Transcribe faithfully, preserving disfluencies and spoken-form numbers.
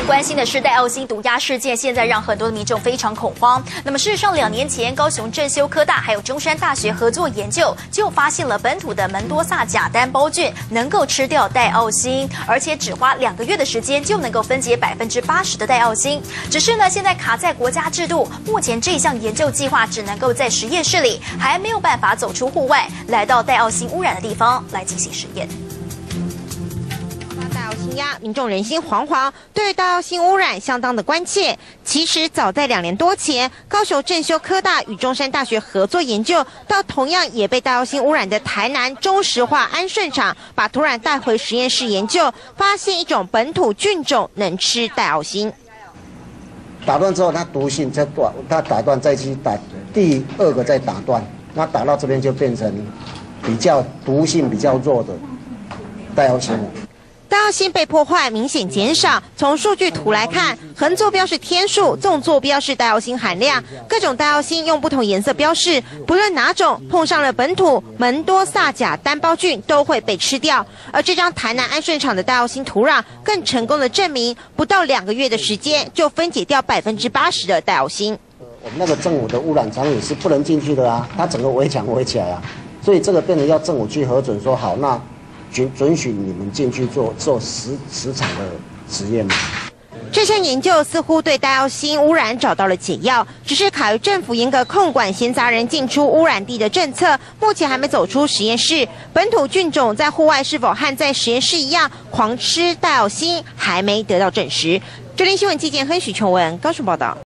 民关心的是戴奥辛毒鸦事件，现在让很多的民众非常恐慌。那么事实上，两年前高雄正修科大还有中山大学合作研究，就发现了本土的门多萨甲单胞菌能够吃掉戴奥辛，而且只花两个月的时间就能够分解百分之八十的戴奥辛。只是呢，现在卡在国家制度，目前这项研究计划只能够在实验室里，还没有办法走出户外，来到戴奥辛污染的地方来进行实验。 新鸦，民众人心惶惶，对于戴奥辛污染相当的关切。其实早在两年多前，高雄正修科大与中山大学合作研究，到同样也被戴奥辛污染的台南中石化安顺厂，把土壤带回实验室研究，发现一种本土菌种能吃戴奥辛。 打断之后，它毒性再断，它打断再去打第二个再打断，那打到这边就变成比较毒性比较弱的戴奥辛了。 戴奥辛被破坏明显减少。从数据图来看，横坐标是天数，纵坐标是戴奥辛含量。各种戴奥辛用不同颜色标示，不论哪种碰上了本土门多萨甲单胞菌都会被吃掉。而这张台南安顺厂的戴奥辛土壤更成功的证明，不到两个月的时间就分解掉百分之八十的戴奥辛。 我们那个政府的污染场也是不能进去的啊，它整个围墙围起来啊，所以这个变成要政府去核准说好那。 准准许你们进去做做实实场的实验吗？ 这项研究似乎对戴奥辛污染找到了解药，只是卡于政府严格控管闲杂人进出污染地的政策，目前还没走出实验室。本土菌种在户外是否和在实验室一样狂吃戴奥辛，还没得到证实。九零新闻纪件亨许琼文高雄报道。